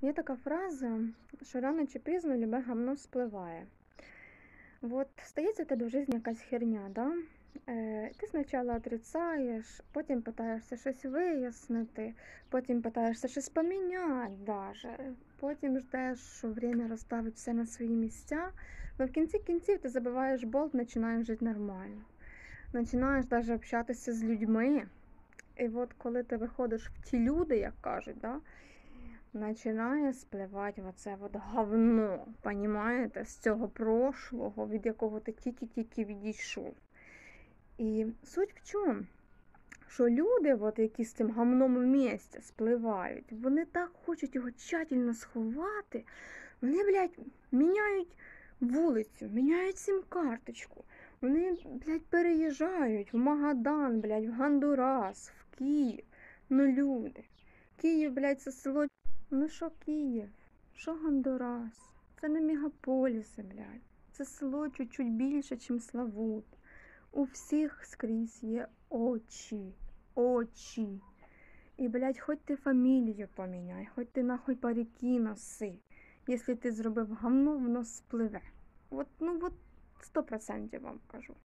Є така фраза, що рано чи пізно любе гавно спливає. Вот стається в тебе в житті якась херня, да? Ти спочатку отрицаєш, потім питаєшся щось вияснити, потім питаєшся щось поміняти даже, потім ждеш, що время розставить все на свої місця, але в кінці кінців ти забиваєш болт, починаєш жити нормально. Починаєш навіть общатися з людьми. І от коли ти виходиш в ті люди, як кажуть, да, починає спливати оце от говно, понімаєте, з цього прошлого, від якого ти тільки-тільки відійшов. І суть в чому? Що люди, от, які з цим говном в місті спливають, вони так хочуть його тщательно сховати, вони, блядь, міняють вулицю, міняють сим-карточку, вони, блядь, переїжджають в Магадан, блядь, в Гондурас, в Київ. Ну, люди. Київ, блядь, це село. Ну що Київ? Що Гондурас? Це не мегаполіси, блядь. Це село чуть-чуть більше, ніж Славут. У всіх скрізь є очі. Очі. І, блядь, хоч ти фамілію поміняй, хоч ти нахуй парики носи. Якщо ти зробив говно, воно спливе. От, ну, от 100% вам кажу.